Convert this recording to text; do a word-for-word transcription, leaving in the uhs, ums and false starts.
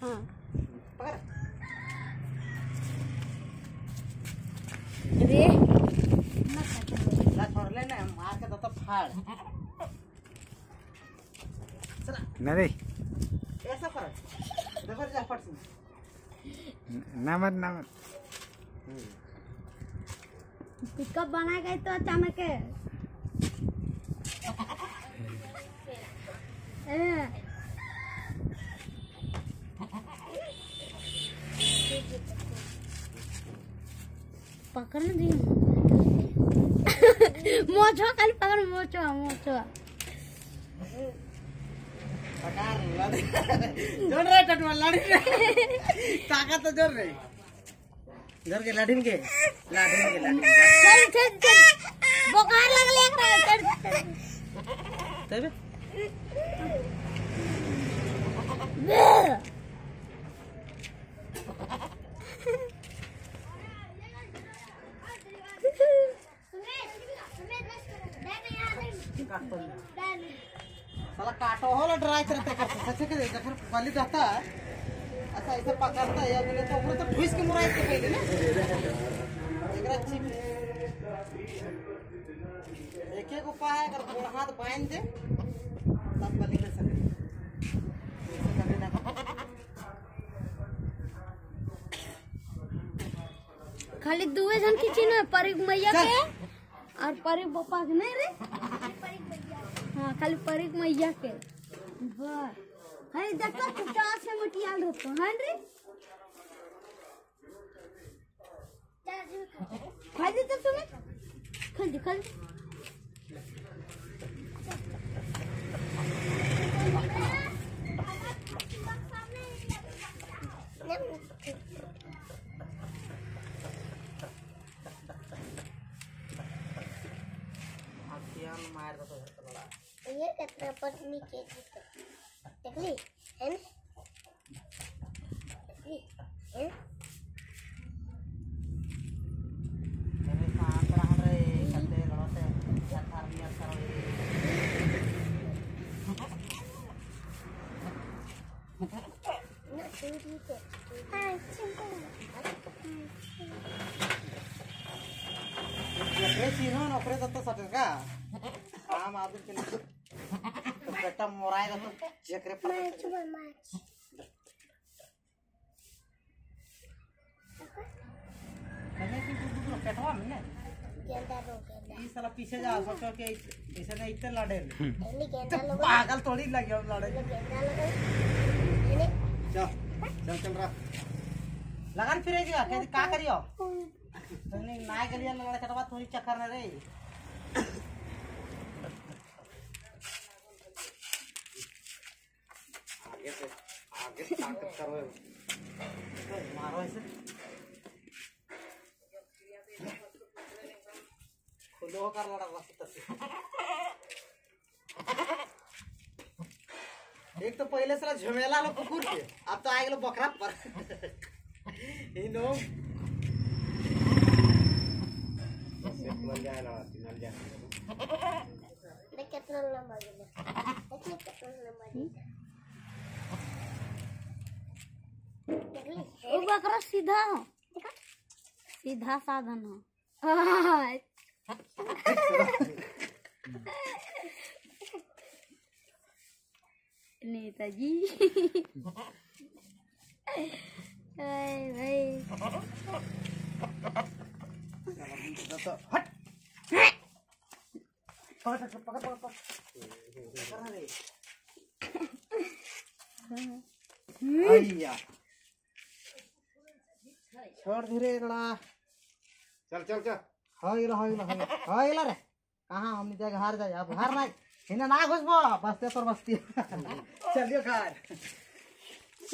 हाँ पकड़ रे ला छोड़ ले ना मार के तो फाड़ चला ना रे ऐसा कर देखो जा फट ना मत ना मत पिकअप बना गई तो अचानक है पकड़ने दी मोचो कल पकड़ मोचो मोचो पकड़ लड़ जोर रे टटवा लड़ी ताकत तो जोर रे जोर के लाठीन के लाठीन के लाठीन चल चल चल बुखार लगले एकरा चल तब साला काटो होला ड्राई करते करते सच के जखर वाली जाता ऐसा ऐसे पकड़ता है अगले तो ऊपर तो ठुस के मुराई के पहले ना एकरा चिप एक एक उपाय है कर गोड़ हाथ बांध दे तब बलि कर सके ऐसे कभी ना खाली दुए जन की चिन्ह परिक मैया के और परिक बप्पा के नहीं रे हाँ खाली परिक मैया के बस हरी देखो पचास से मटियाल रहतो हां रे खाली तो सुन खाली खाली मार दो तो ये कितना पत्नी के देखली है ना देखली है मेरे साथ रह रे कते लड़ते सरकार भी करो ना चोरी के हां चिंता ये सीनो ना ओपरे तो सट का काम आदमी के लिए तो बेटा मोराएगा तो जकरे पर मैच मैच मैंने की दूसरा पेटवा में ना गेंदा लो गेंदा ये साला पीछे जा सोचो कि ऐसे नहीं इतने लड़े एली गेंदा लो पागल थोड़ी लग गया लड़े गेंदा लगा एली चल चल चल रहा लगान फिरेगी क्या का करियो तूने नाय गलिया लड़ा कटवा थोड़ी चक्कर न रे आगे से आगे ताकत करो तो मारो ऐसे खुलो कर लड़ा बस तसे एक तो पहले सारा झमेला लो कुकुर के अब तो आ गेलो बकरा पर ई नो नल जाए ना नल जाए देख कितना लंबा गेला देखिए कितना लंबा गेला ओ बकरा सीधा हो सीधा साधन हो नेताजी भाई हट पकड़ पकड़ पकड़ पकड़ रे भैया छोड़ धीरे लड़ा चल चल चल हाँ इला हाँ इला हाँ इला रे कहाँ हमने जगह हार जाए अब हार नहीं इन्हें ना घुसबो बस्ते पर बस्ती चलियो खार